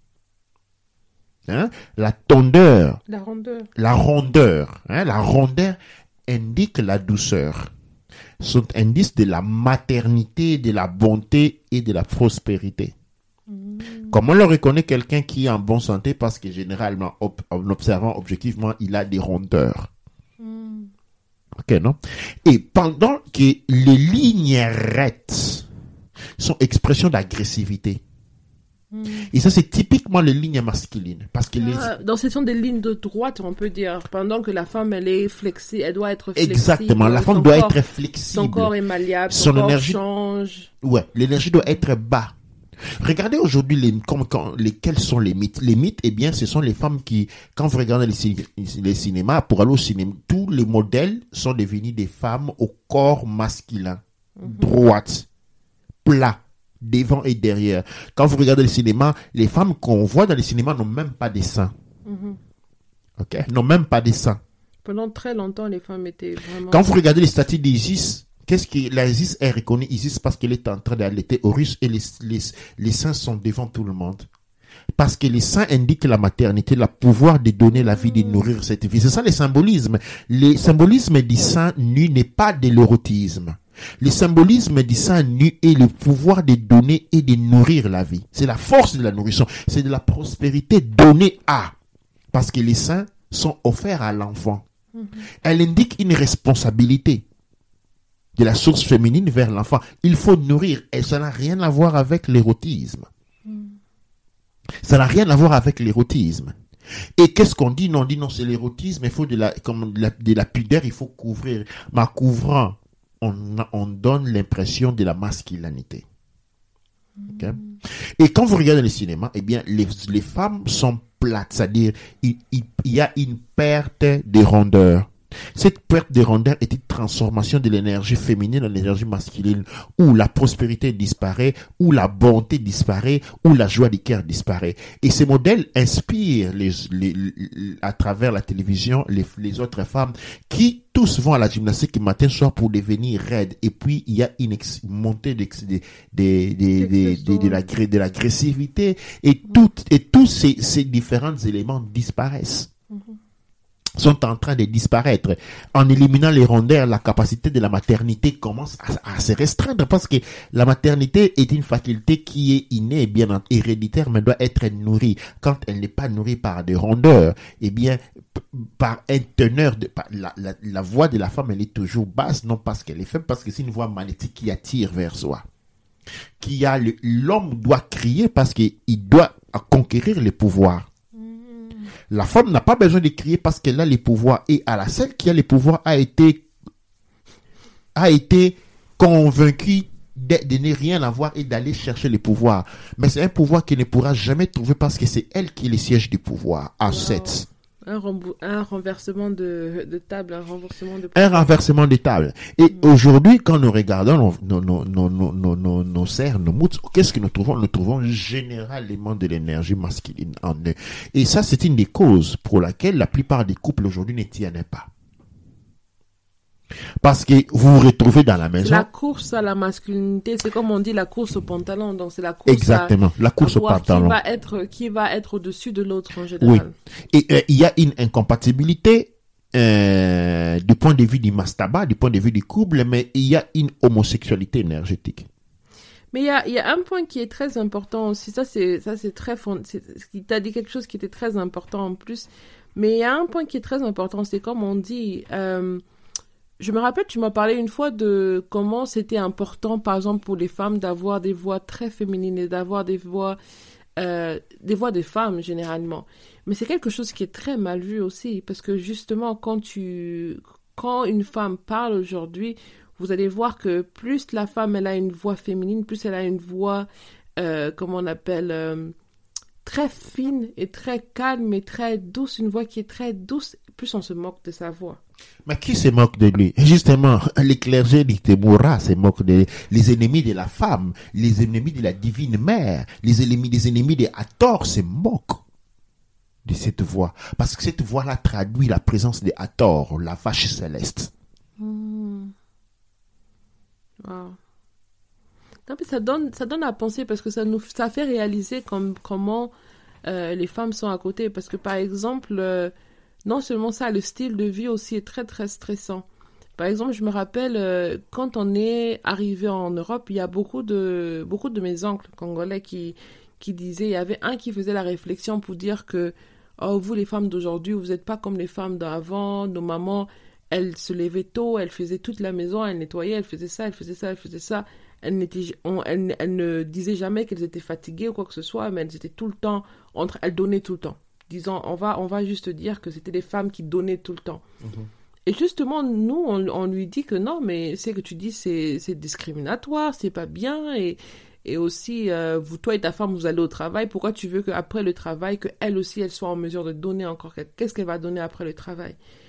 S2: Hein? La tondeur.
S1: La rondeur.
S2: La rondeur. Hein? La rondeur indique la douceur. Sont indices de la maternité, de la bonté et de la prospérité. Comment on le reconnaît quelqu'un qui est en bonne santé? Parce que généralement, op- en observant objectivement, il a des rondeurs. Mm. Ok, non? Et pendant que les lignes rectes sont expression d'agressivité. Mm. Et ça, c'est typiquement les lignes masculines. Parce que
S1: ah, les... Donc, ce sont des lignes de droite, on peut dire. Pendant que la femme, elle est flexible, elle doit être flexible.
S2: Exactement, la femme doit corps, être flexible.
S1: Son corps est malléable, son, son corps énergie... change.
S2: Ouais, l'énergie doit être bas. Regardez aujourd'hui les, comme, quand, lesquels sont les mythes. Les mythes, eh bien, ce sont les femmes qui, quand vous regardez les, les cinémas, pour aller au cinéma, tous les modèles sont devenus des femmes au corps masculin, mm-hmm. droite, plat, devant et derrière. Quand vous regardez le cinéma, les femmes qu'on voit dans les cinémas n'ont même pas des seins. Mm-hmm. Ok, n'ont même pas des seins.
S1: Pendant très longtemps, les femmes étaient vraiment...
S2: Quand vous regardez les statues d'Isis, qu'est-ce que l'Isis est reconnue Isis parce qu'elle est en train d'allaiter Horus et les, les, les seins sont devant tout le monde. Parce que les seins indiquent la maternité, le pouvoir de donner la vie, de nourrir cette vie. C'est ça le symbolisme. Le symbolisme du sein nu n'est pas de l'érotisme. Le symbolisme du sein nu est le pouvoir de donner et de nourrir la vie. C'est la force de la nourrition. C'est de la prospérité donnée à. Parce que les seins sont offerts à l'enfant. Mm-hmm. Elle indique une responsabilité de la source féminine vers l'enfant. Il faut nourrir. Et ça n'a rien à voir avec l'érotisme. Mm. Ça n'a rien à voir avec l'érotisme. Et qu'est-ce qu'on dit? Non, on dit non, c'est l'érotisme, il faut de la, comme de la, de la pudeur, il faut couvrir. Mais en couvrant, on, on donne l'impression de la masculinité. Okay? Et quand vous regardez le cinéma, eh bien, les, les femmes sont plates, c'est-à-dire, il, il, il y a une perte de rondeur. Cette perte de rondeur est une transformation de l'énergie féminine en l'énergie masculine, où la prospérité disparaît, où la bonté disparaît, où la joie du cœur disparaît. Et ces modèles inspirent les, les, les, à travers la télévision les, les autres femmes qui tous vont à la gymnastique matin soir pour devenir raides. Et puis il y a une ex- montée de, de, de, de, de, de, la, de l'agressivité et tout, et tous ces, ces différents éléments disparaissent. Mm-hmm. Sont en train de disparaître. En éliminant les rondeurs, la capacité de la maternité commence à, à se restreindre parce que la maternité est une faculté qui est innée, bien héréditaire, mais doit être nourrie. Quand elle n'est pas nourrie par des rondeurs, eh bien, p- par un teneur, de, par la, la, la voix de la femme, elle est toujours basse, non parce qu'elle est faible, parce que c'est une voix magnétique qui attire vers soi. Qui a le, l'homme doit crier parce qu'il doit conquérir les pouvoirs. La femme n'a pas besoin de crier parce qu'elle a les pouvoirs. Et à la celle qui a les pouvoirs a été, a été convaincue de, de ne rien avoir et d'aller chercher les pouvoirs. Mais c'est un pouvoir qu'elle ne pourra jamais trouver parce que c'est elle qui est le siège du pouvoir. À sept.
S1: Un, rembou- un renversement de, de table, un renversement de...
S2: Un renversement de table. Et mmh. aujourd'hui, quand nous regardons nos, nos, nos, nos, nos, nos, nos cerfs, nos moutes, qu'est-ce que nous trouvons? Nous trouvons généralement de l'énergie masculine en eux. Et ça, c'est une des causes pour laquelle la plupart des couples aujourd'hui ne tiennent pas. Parce que vous vous retrouvez dans la maison.
S1: La course à la masculinité, c'est comme on dit la course au pantalon. Donc c'est la course
S2: Exactement,
S1: à,
S2: la course au pantalon.
S1: Qui va être, qui va être au-dessus de l'autre en général.
S2: Oui. Et euh, il y a une incompatibilité euh, du point de vue du mastaba, du point de vue du couple, mais il y a une homosexualité énergétique.
S1: Mais il y a, il y a un point qui est très important aussi. Ça c'est, ça c'est très fond. C'est, c'est, t'as dit quelque chose qui était très important en plus. Mais il y a un point qui est très important. C'est comme on dit. Euh, Je me rappelle, tu m'as parlé une fois de comment c'était important, par exemple, pour les femmes d'avoir des voix très féminines et d'avoir des voix, euh, des voix de femmes, généralement. Mais c'est quelque chose qui est très mal vu aussi, parce que justement, quand tu, quand une femme parle aujourd'hui, vous allez voir que plus la femme, elle a une voix féminine, plus elle a une voix, euh, comment on appelle, euh, très fine et très calme et très douce, une voix qui est très douce, plus on se moque de sa voix.
S2: Mais qui se moque de lui? Justement, les clergés d'Iktemura se moquent de les ennemis de la femme, les ennemis de la divine mère, les ennemis des ennemis de Hathor se moquent de cette voix. Parce que cette voix-là traduit la présence de Hathor, la vache céleste.
S1: Mmh. Wow. Non, mais ça donne, ça donne à penser parce que ça nous, ça fait réaliser comme, comment euh, les femmes sont à côté. Parce que par exemple, euh, non seulement ça, le style de vie aussi est très très stressant. Par exemple, je me rappelle, euh, quand on est arrivé en Europe, il y a beaucoup de, beaucoup de mes oncles congolais qui, qui disaient, il y avait un qui faisait la réflexion pour dire que, oh, vous les femmes d'aujourd'hui, vous n'êtes pas comme les femmes d'avant, nos mamans, elles se levaient tôt, elles faisaient toute la maison, elles nettoyaient, elles faisaient ça, elles faisaient ça, elles faisaient ça. Elles, n'étaient, on, elles, elles ne disaient jamais qu'elles étaient fatiguées ou quoi que ce soit, mais elles étaient tout le temps, entre, elles donnaient tout le temps. Disant, on va, on va juste dire que c'était des femmes qui donnaient tout le temps. Mmh. Et justement, nous, on, on lui dit que non, mais c'est que tu dis, c'est, c'est discriminatoire, c'est pas bien, et, et aussi, euh, vous, toi et ta femme, vous allez au travail, pourquoi tu veux qu'après le travail, qu'elle aussi, elle soit en mesure de donner encore, qu'est-ce qu'elle va donner après le travail?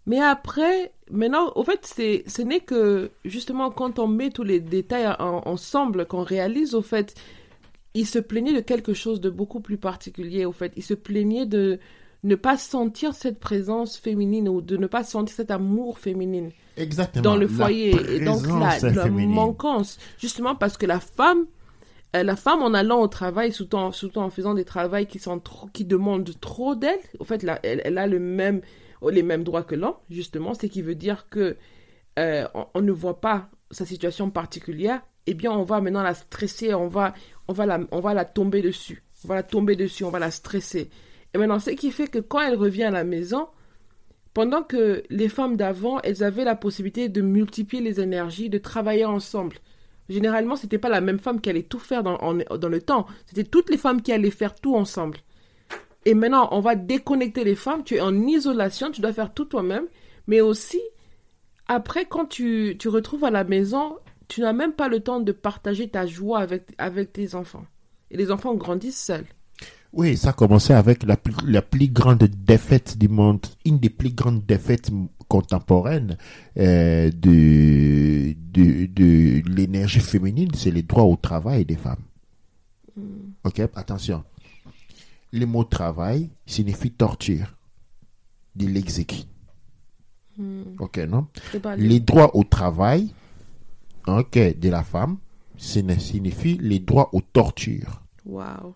S1: Mais après, maintenant, au fait, c'est, ce n'est que, justement, quand on met tous les détails en, ensemble, qu'on réalise, au fait, il se plaignait de quelque chose de beaucoup plus particulier, au fait. Il se plaignait de ne pas sentir cette présence féminine ou de ne pas sentir cet amour féminin.
S2: Exactement.
S1: Dans le foyer. Et donc, la, la manquance. Justement, parce que la femme, euh, la femme, en allant au travail, surtout en, surtout en faisant des travails qui sont trop, qui demandent trop d'elle, au fait, là, elle, elle a le même, les mêmes droits que l'homme, justement, ce qui veut dire que euh, on, on ne voit pas sa situation particulière, eh bien, on va maintenant la stresser, on va, on va la, on va la tomber dessus, on va la tomber dessus, on va la stresser. Et maintenant, ce qui fait que quand elle revient à la maison, pendant que les femmes d'avant, elles avaient la possibilité de multiplier les énergies, de travailler ensemble. Généralement, c'était pas la même femme qui allait tout faire dans, en, dans le temps, c'était toutes les femmes qui allaient faire tout ensemble. Et maintenant, on va déconnecter les femmes. Tu es en isolation, tu dois faire tout toi-même. Mais aussi, après, quand tu te retrouves à la maison, tu n'as même pas le temps de partager ta joie avec, avec tes enfants. Et les enfants grandissent seuls.
S2: Oui, ça a commencé avec la plus, la plus grande défaite du monde, une des plus grandes défaites contemporaines euh, de, de, de l'énergie féminine, c'est les droits au travail des femmes. Mm. Ok, attention. Le mot travail signifie torture de l'exécutif. Hmm. Ok, non? Les droits au travail, ok, de la femme, signifie les droits aux tortures.
S1: Wow.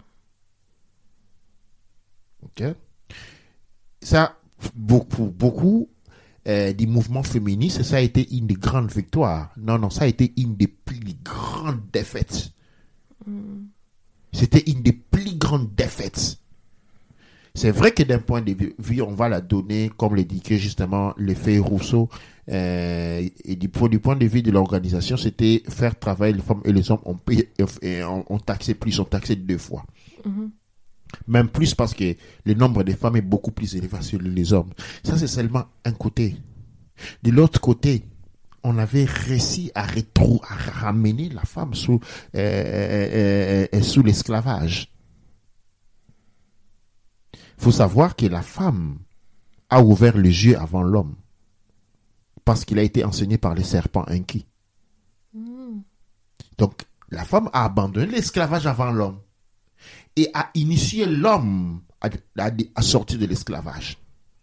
S2: Ok? Ça, beaucoup, beaucoup euh, des mouvements féministes, ça a été une des grandes victoires. Non, non, ça a été une des plus grandes défaites. Hmm. C'était une des plus grandes défaites. C'est vrai que d'un point de vue, on va la donner, comme le dit que justement l'effet Rousseau, euh, et du, du point de vue de l'organisation, c'était faire travailler les femmes et les hommes, on, paye, et on, on taxait plus, on taxait deux fois. Mm-hmm. Même plus parce que le nombre de femmes est beaucoup plus élevé sur les hommes. Ça, c'est seulement un côté. De l'autre côté, on avait réussi à, rétro, à ramener la femme sous, euh, euh, euh, sous l'esclavage. Il faut savoir que la femme a ouvert les yeux avant l'homme parce qu'il a été enseigné par les serpents inquis. Mm. Donc, la femme a abandonné l'esclavage avant l'homme et a initié l'homme à, à, à sortir de l'esclavage.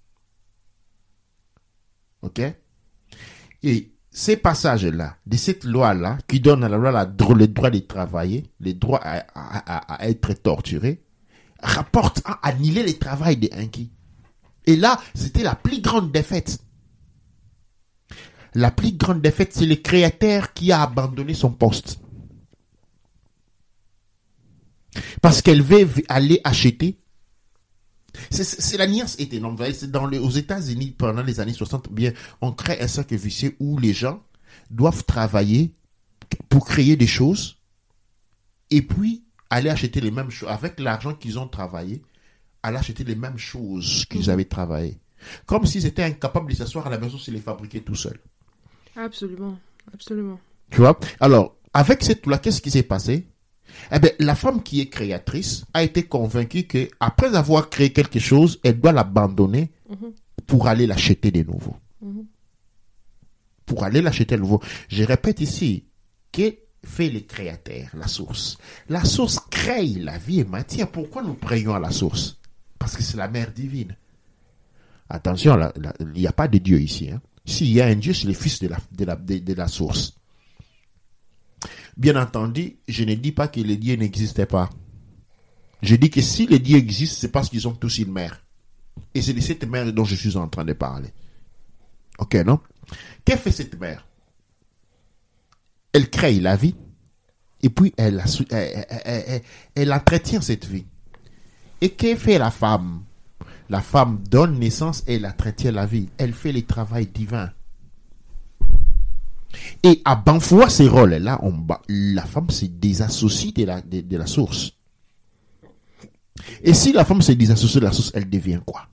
S2: Ok? Et ces passages-là, de cette loi-là, qui donne à la loi la, le droit de travailler, le droit à, à, à, à être torturé, rapporte à annihiler le travail des inquis. Et là, c'était la plus grande défaite. La plus grande défaite, c'est le créateur qui a abandonné son poste. Parce qu'elle veut aller acheter. C'est, c'est la nuance est énorme. C'est dans les, aux États-Unis, pendant les années soixante, bien, on crée un cercle vicieux où les gens doivent travailler pour créer des choses et puis aller acheter les mêmes choses, avec l'argent qu'ils ont travaillé, aller acheter les mêmes choses qu'ils avaient travaillé. Comme s'ils étaient incapables de s'asseoir à la maison s'ils les fabriquaient tout seuls.
S1: Absolument, absolument.
S2: Tu vois? Alors, avec cette loi, qu'est-ce qui s'est passé? Eh bien, la femme qui est créatrice a été convaincue que après avoir créé quelque chose, elle doit l'abandonner mm-hmm. pour aller l'acheter de nouveau. Mm-hmm. Pour aller l'acheter de nouveau. Je répète ici que fait le créateur, la source. La source crée la vie et matière. Pourquoi nous prions à la source? Parce que c'est la mère divine. Attention, il n'y a pas de Dieu ici. Hein. S'il y a un Dieu, c'est le fils de la, de, la, de, de la source. Bien entendu, je ne dis pas que les dieux n'existaient pas. Je dis que si les dieux existent, c'est parce qu'ils ont tous une mère. Et c'est de cette mère dont je suis en train de parler. Ok, non? Qu'est-ce que fait cette mère? Elle crée la vie et puis elle, elle, elle, elle, elle entretient cette vie. Et que fait la femme? La femme donne naissance et elle entretient la vie. Elle fait le travail divin. Et à Banfoua, ces rôles-là, on, la femme se désassocie de la, de, de la source. Et si la femme se désassocie de la source, elle devient quoi?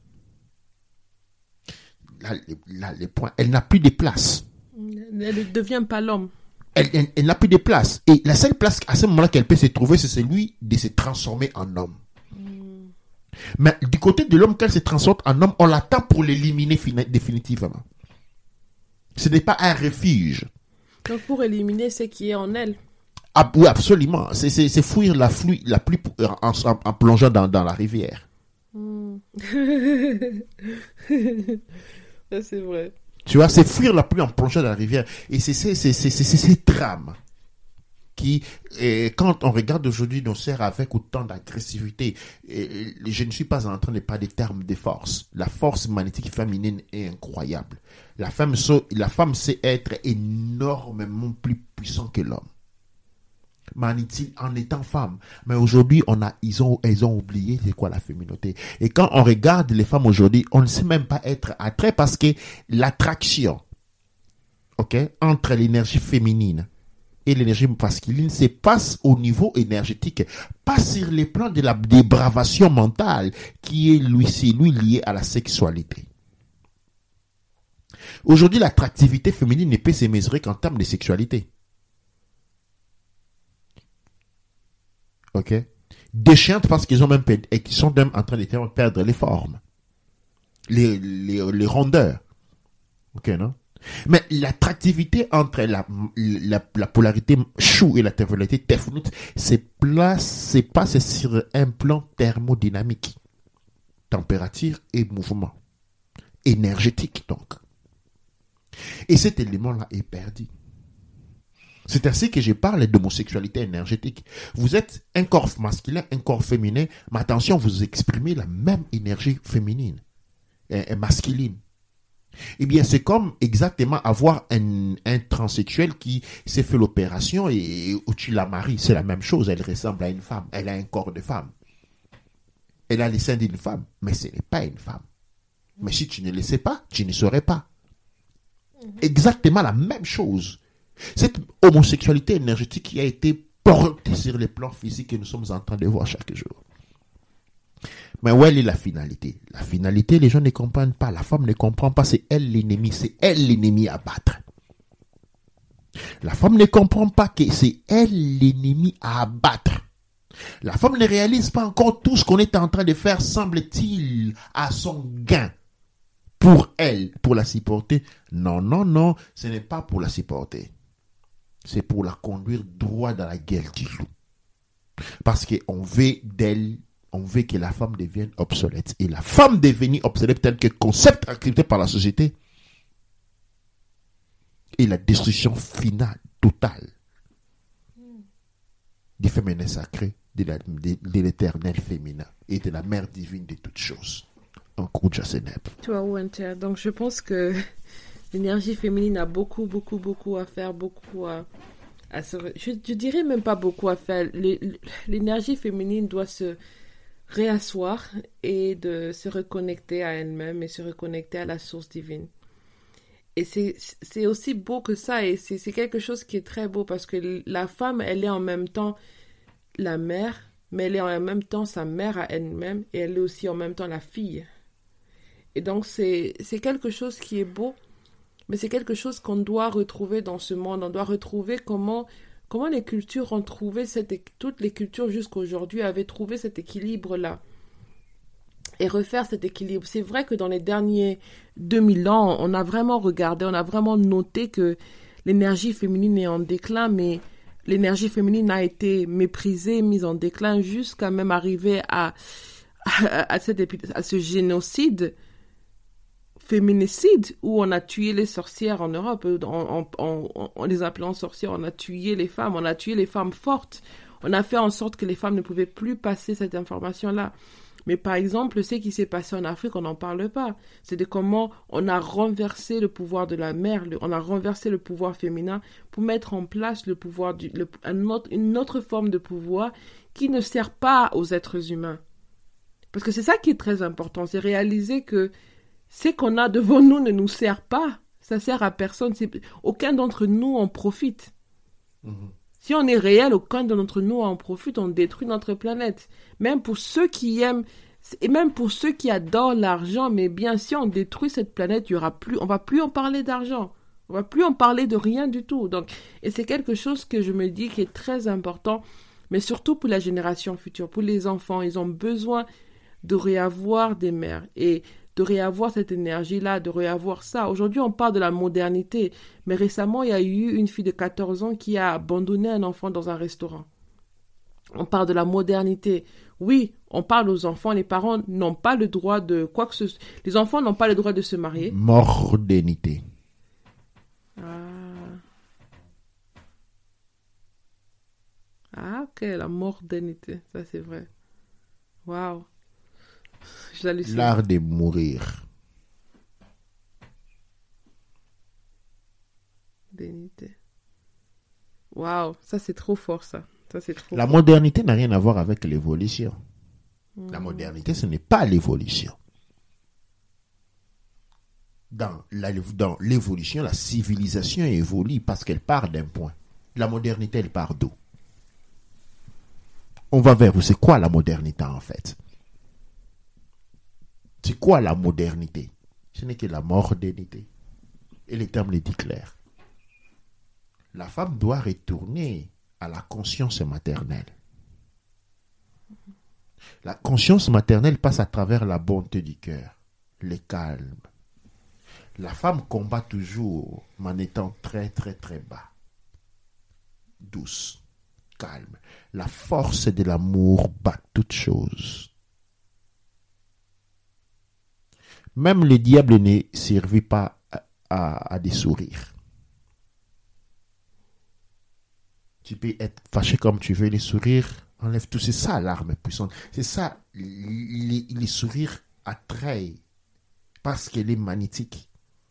S2: Là, là, les points, elle n'a plus de place.
S1: Elle ne devient pas l'homme.
S2: Elle, elle, elle n'a plus de place. Et la seule place à ce moment-là qu'elle peut se trouver, c'est celui de se transformer en homme. Mm. Mais du côté de l'homme, quand il se transforme en homme, on l'attend pour l'éliminer fina- définitivement. Ce n'est pas un refuge.
S1: Donc pour éliminer ce qui est en elle.
S2: Ah, oui, absolument. C'est, c'est, c'est fuir la, flux, la pluie en, en, en plongeant dans, dans la rivière.
S1: Mm. C'est vrai.
S2: Tu vois, c'est fuir la pluie en plongeant dans la rivière. Et c'est ces c'est, c'est, c'est, c'est, c'est, drames qui, et quand on regarde aujourd'hui nos sœurs avec autant d'agressivité, et, et, je ne suis pas en train de parler des termes de force. La force magnétique féminine est incroyable. La femme, la femme sait être énormément plus puissante que l'homme. Manit-il en étant femme. Mais aujourd'hui, on a, ils ont, ils ont oublié c'est quoi la féminité. Et quand on regarde les femmes aujourd'hui, on ne sait même pas être attrait parce que l'attraction, ok, entre l'énergie féminine et l'énergie masculine se passe au niveau énergétique, pas sur les plans de la dépravation mentale qui est lui, c'est lui lié à la sexualité. Aujourd'hui, l'attractivité féminine ne peut se mesurer qu'en termes de sexualité. Ok, déchiantes parce qu'ils ont même perdu, et qu'ils sont même en train de perdre les formes, les, les, les rondeurs. Ok, non? Mais l'attractivité entre la, la, la polarité chou et la polarité tefnut, c'est c'est pas sur un plan thermodynamique, température et mouvement, énergétique donc. Et cet élément-là est perdu. C'est ainsi que je parle d'homosexualité énergétique. Vous êtes un corps masculin, un corps féminin, mais attention, vous exprimez la même énergie féminine et masculine. Eh bien, c'est comme exactement avoir un, un transsexuel qui s'est fait l'opération et où tu la maries. C'est la même chose, elle ressemble à une femme, elle a un corps de femme. Elle a les seins d'une femme, mais ce n'est pas une femme. Mais si tu ne le sais pas, tu ne saurais pas. Exactement la même chose. Cette homosexualité énergétique qui a été portée sur les plans physiques que nous sommes en train de voir chaque jour. Mais où elle est la finalité? La finalité, les gens ne comprennent pas. La femme ne comprend pas. C'est elle l'ennemi. C'est elle l'ennemi à battre. La femme ne comprend pas que c'est elle l'ennemi à abattre. La femme ne réalise pas encore tout ce qu'on est en train de faire, semble-t-il, à son gain. Pour elle, pour la supporter. Non, non, non, ce n'est pas pour la supporter. C'est pour la conduire droit dans la gueule du loup. Parce qu'on veut d'elle, on veut que la femme devienne obsolète. Et la femme devenue obsolète tel que concept accepté par la société est la destruction finale, totale du féminin sacré, de, la, de, de l'éternel féminin et de la mère divine de toutes choses. Un coup de Jasseneb.
S1: Tu vois, Winter. Donc je pense que l'énergie féminine a beaucoup, beaucoup, beaucoup à faire, beaucoup à, à se... Je, je dirais même pas beaucoup à faire. L'énergie féminine doit se réasseoir et de se reconnecter à elle-même et se reconnecter à la source divine. Et c'est, c'est aussi beau que ça, et c'est, c'est quelque chose qui est très beau parce que la femme, elle est en même temps la mère, mais elle est en même temps sa mère à elle-même, et elle est aussi en même temps la fille. Et donc c'est, c'est quelque chose qui est beau, mais c'est quelque chose qu'on doit retrouver dans ce monde. On doit retrouver comment, comment les cultures ont trouvé, cette, toutes les cultures jusqu'à aujourd'hui avaient trouvé cet équilibre-là. Et refaire cet équilibre. C'est vrai que dans les derniers deux mille ans, on a vraiment regardé, on a vraiment noté que l'énergie féminine est en déclin, mais l'énergie féminine a été méprisée, mise en déclin, jusqu'à même arriver à, à, à, cette, à ce génocide féminicide où on a tué les sorcières en Europe, en, en, en, en les appelant sorcières, on a tué les femmes, on a tué les femmes fortes. On a fait en sorte que les femmes ne pouvaient plus passer cette information-là. Mais par exemple, ce qui s'est passé en Afrique, on n'en parle pas. C'est de comment on a renversé le pouvoir de la mère, le, on a renversé le pouvoir féminin pour mettre en place le pouvoir du, le, un autre, une autre forme de pouvoir qui ne sert pas aux êtres humains. Parce que c'est ça qui est très important, c'est réaliser que ce qu'on a devant nous ne nous sert pas. Ça sert à personne. C'est, aucun d'entre nous en profite. Mmh. Si on est réel, aucun d'entre nous en profite, on détruit notre planète. Même pour ceux qui aiment, et même pour ceux qui adorent l'argent, mais bien si on détruit cette planète, il y aura plus, on va plus en parler d'argent. On va plus en parler de rien du tout. Donc, et c'est quelque chose que je me dis qui est très important, mais surtout pour la génération future, pour les enfants. Ils ont besoin de réavoir des mères et de réavoir cette énergie-là, de réavoir ça. Aujourd'hui, on parle de la modernité, mais récemment, il y a eu une fille de quatorze ans qui a abandonné un enfant dans un restaurant. On parle de la modernité. Oui, on parle aux enfants, les parents n'ont pas le droit de quoi que ce soit. Les enfants n'ont pas le droit de se marier.
S2: Modernité.
S1: Ah. Ah, ok, la modernité, ça c'est vrai. Waouh. J'hallucine.
S2: L'art de mourir.
S1: Modernité. Waouh, ça c'est trop fort ça. Ça c'est trop
S2: La
S1: fort.
S2: modernité n'a rien à voir avec l'évolution.
S1: Mmh.
S2: La modernité, ce n'est pas l'évolution. Dans, la, dans l'évolution, la civilisation évolue parce qu'elle part d'un point. La modernité, elle part d'où? On va vers où? C'est quoi la modernité en fait? C'est quoi la modernité? Ce n'est que la modernité. Et les termes les disent clairs. La femme doit retourner à la conscience maternelle. La conscience maternelle passe à travers la bonté du cœur, le calme. La femme combat toujours en étant très très très bas, douce, calme. La force de l'amour bat toute chose. Même le diable ne servit pas à, à, à des sourires. Tu peux être fâché comme tu veux, les sourires enlèvent tout. C'est ça l'arme puissante. C'est ça, les, les sourires attraient parce qu'elle est magnétique.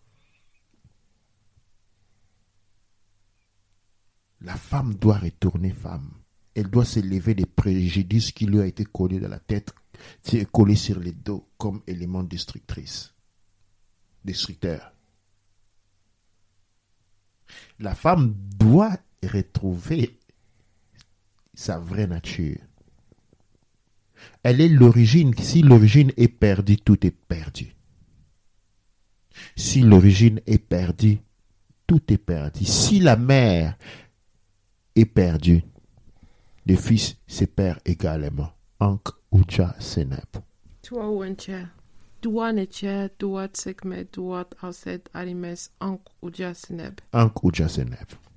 S2: La femme doit retourner femme. Elle doit s'élever des préjudices qui lui ont été collés dans la tête, collés sur les dos comme élément destructrice, destructeur. La femme doit retrouver sa vraie nature. Elle est l'origine. Si l'origine est perdue, tout est perdu. Si l'origine est perdue, tout est perdu. Si la mère est perdue, le fils se perd également. Ankh Uja Seneb.
S1: Toi ou un tiers. Toi ne tiers, toi segmet, toi auset, alimes, Ankh Uja Seneb.
S2: Ankh Uja Seneb.